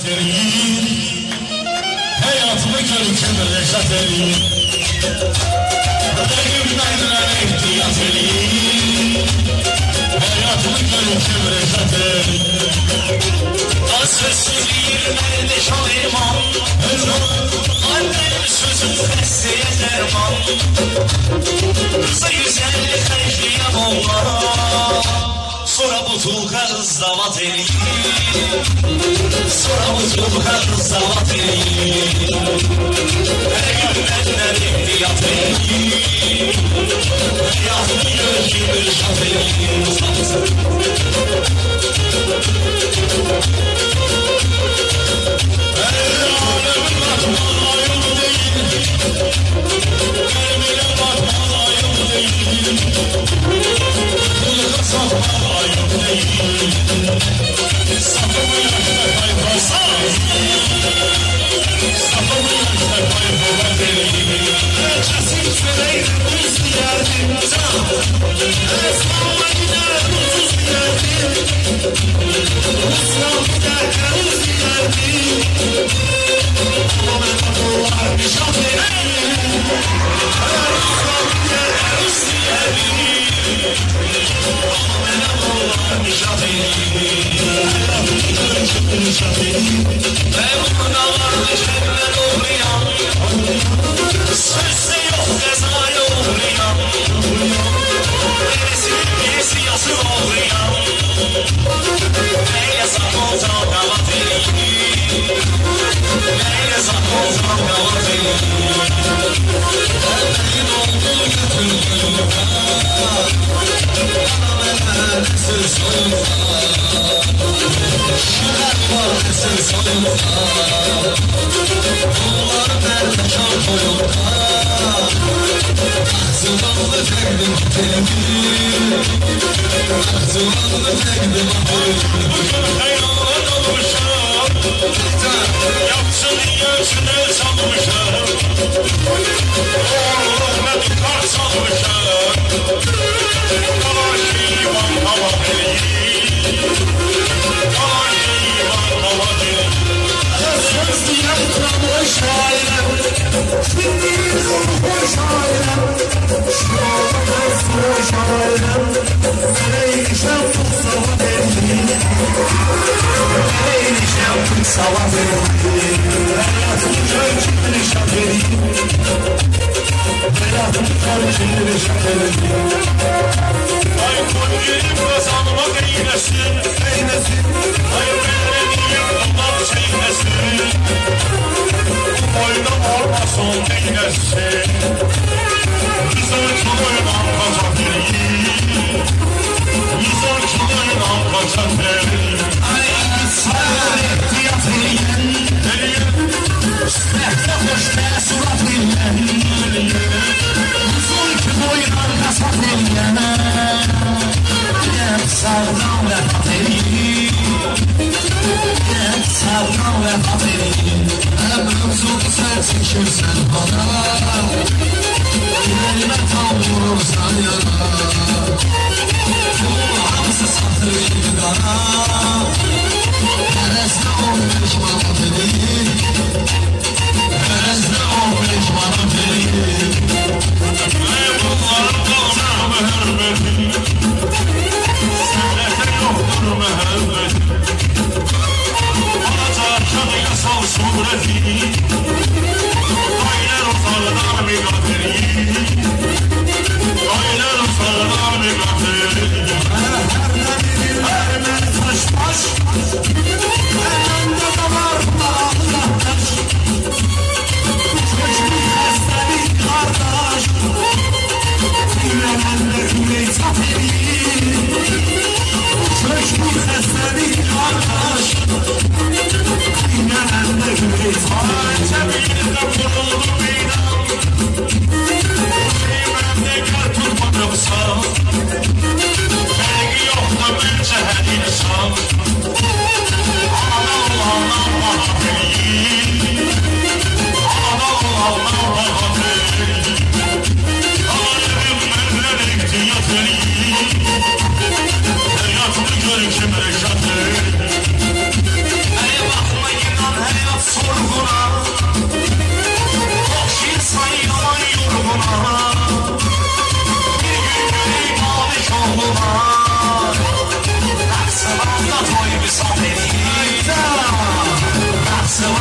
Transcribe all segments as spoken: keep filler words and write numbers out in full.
edeyim, hayatımı görkemle reşat edeyim. Yüreğimden ihtiyat edeyim, hayatımı görkemle reşat edeyim. Asrısız yerlerde şairman, annem sözüm fesseye derman. Kıza güzellik eşliyen olmaz, sonra bu tulka kız davat edeyim, sonra bu tulka kız davat edeyim. Her gün benden ihtiyat edeyim, hayatımı görkemle reşat edeyim.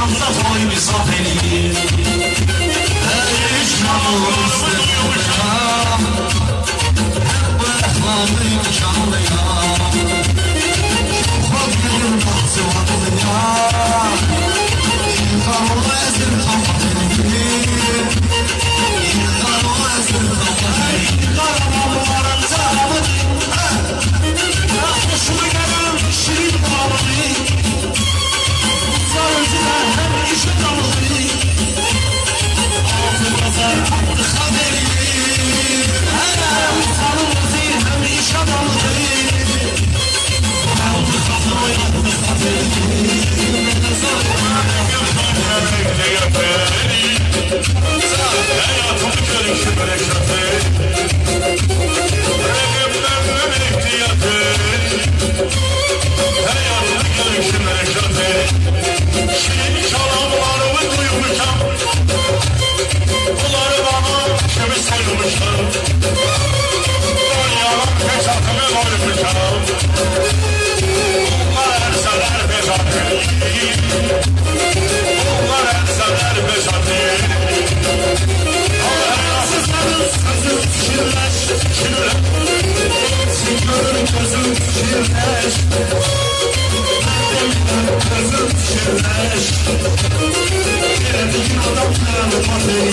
Şam'da toy misafiri Şam'ımızı duymuşam Hep bu ehlamı şanlıyam Çok gülüm bahtı vadıya İlkanlı ezir kafatiri İlkanlı ezir kafatiri Karamamların tarafı Hoşuma gelin şirin bağlı Sarıcılar hem işe dalı Altı pazar altı haberi Hem sanımızı hem işe dalı Altı kafamı altı haberi Hayatımı görüşü berekatı Elimden ihtiyatı Hayatımı görüşü berekatı Şirin çalanlarımı duymuşam Bunları bana kimi sayılmışam Dünyanın fesatını doymuşam Bunlar erseler fesatı Bunlar erseler fesatı Allah'ın sözü şirleş şirleş Sikörün gözü şirleş Gözüm şirleş Geldiğin adam karalı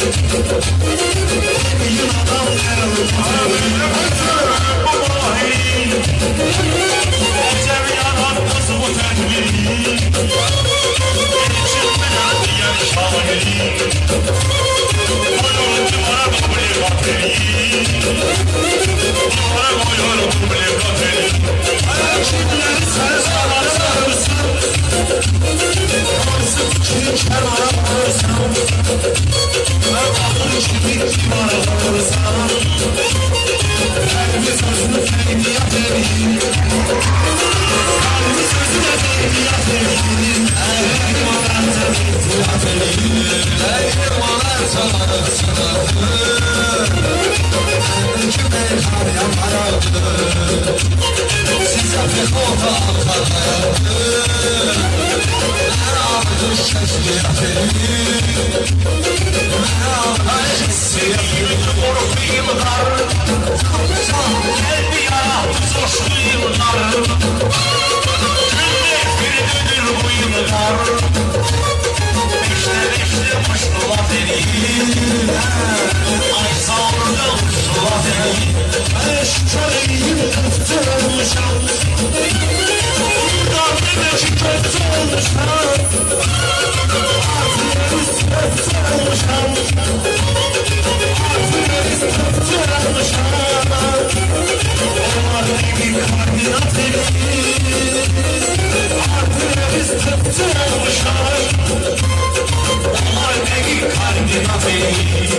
Geldiğin adam karalı Bu mahir Ecem yanar kızı bu tekbiri İçimden diyen şahiri Koyun duvara babri bateri Duvara koyun babri bateri Ayakşiler sen sana sarılsın Koysun ki kenara koysan Ben bakır kimi kimara koysan Kalbi sözünü teybiyat edeyim Kalbi sözünü teybiyat edeyim Eyvallah teybiyat edeyim Eyvallah sana sınavı Kime karya paradı Size pekota akardı Ben aldım şekliyat edeyim Ben aldım sevgimi korkuyum dar Kalbi yarattı coşkuyum dar Günde bir dönür bu yıllar Beşte beşte kuşluğa vereyim Ay sağırda kuşluğa vereyim Beş köreyim köfte olmuşam Buradan demeci köfte olmuşam Artıyeriz köfte olmuşam Artıyeriz köfte olmuşam Onlar gibi kardinat ederiz Artıyeriz köfte olmuşam Onlar gibi kardinat ederiz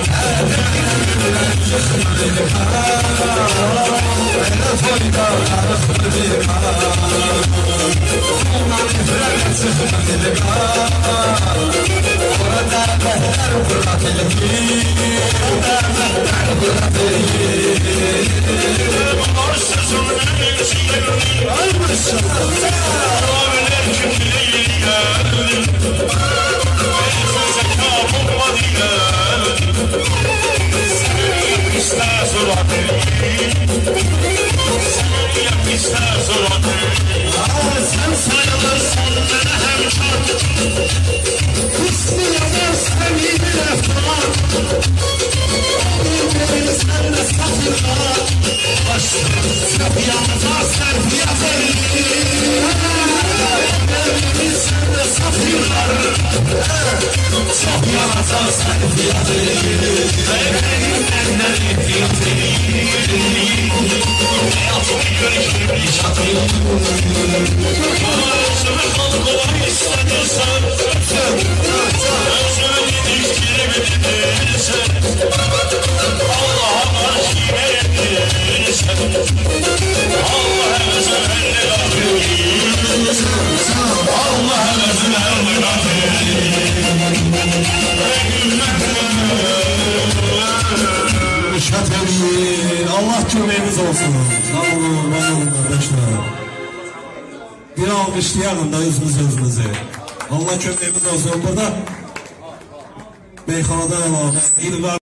Sen sayılırsan bana hem çat Hüsnü yazarsan iyi bir eftar Bilmeyin sen de satırlar Sapıyamıza serfiyat edin Bilmeyin sen de satırlar Sapıyamıza serfiyat edin Benden ihtiyat edin Hayatımı görüşür bir çatıyım Özümü kalkıma istedirsen Özümü yetiştirebilirsen Allah'a karşı verebilirsen Allah'a özümenle gafir Allah'a özümenle gafir Şateli, Allah kömeğimiz olsun. Sağ olun, var olun kardeşler. Bir alkışlayalım da yüzümüz özümüze. Allah köməyimiz olsun. Burada meyxanadan əlavə il var.